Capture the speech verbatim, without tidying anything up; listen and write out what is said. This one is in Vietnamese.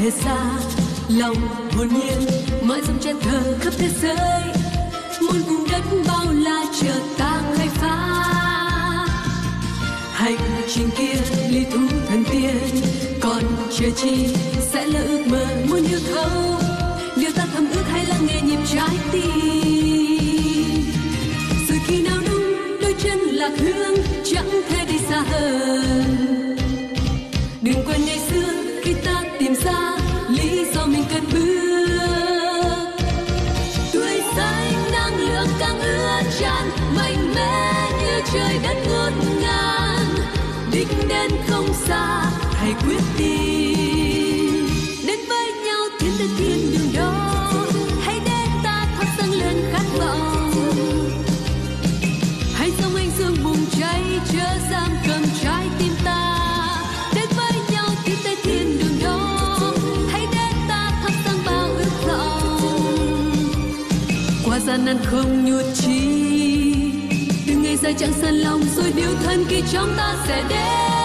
thể xa, lòng hồn nhiên mãi dòng chen thờ khắp thế giới, muôn vùng đất bao la chờ ta khai phá. Hành trình kia lý thú thần tiên, còn chờ chi sẽ là ước mơ muốn hiểu thấu, điều ta thầm ước hay lắng nghe nhịp trái tim. Rồi khi nào đúng đôi chân lạc hướng, chẳng thể đi xa hơn. Đừng quên ngày xưa khi ta tìm ra lý do mình cần bước. Tuổi xanh năng lượng càng ưa tràn, mạnh mẽ như trời đất ngút ngàn. Đích đến không xa, hãy quyết tìm đến với nhau tiến tới thiên đường đó. Hãy để ta thoát dâng lên khát vọng, hãy sống anh dương bùng cháy chứa giam cầm trái tim ta. Đến với nhau tiến tới thiên đường đó, hãy để ta thoát dâng bao ước vọng. Qua gian nan không nhụt chí, từng ngày dài chẳng sờn lòng, rồi điều thần kỳ trong ta sẽ đến.